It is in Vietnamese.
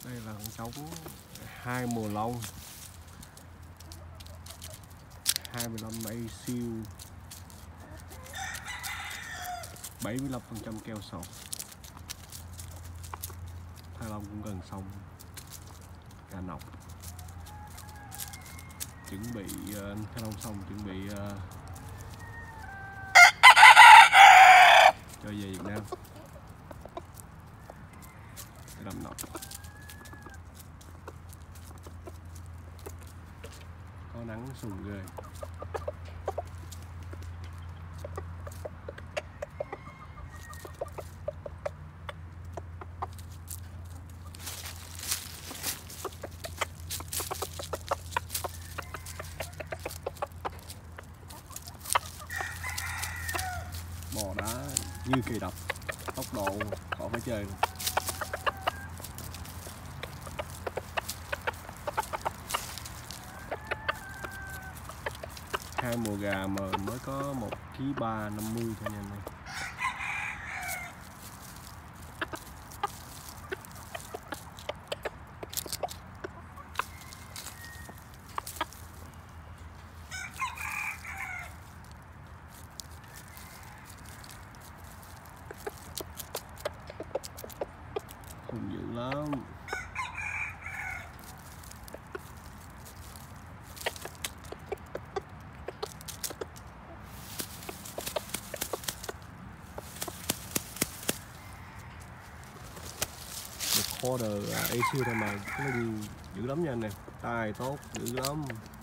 Đây là con trống 2 mùa lông 25 A siêu 75% keo sọt. Thai lông cũng gần xong, cà nọc chuẩn bị thai lông xong chuẩn bị cho về Việt Nam để làm nọc. Có nắng sùng ghê. Bò đá như kỳ độc, tốc độ khỏi phải chơi. Hai mùa gà mà mới có 1,350 kg thôi nha anh em. Hung dữ lắm. Order A siêu thôi mà nó đi dữ lắm nha anh em, tài tốt dữ lắm.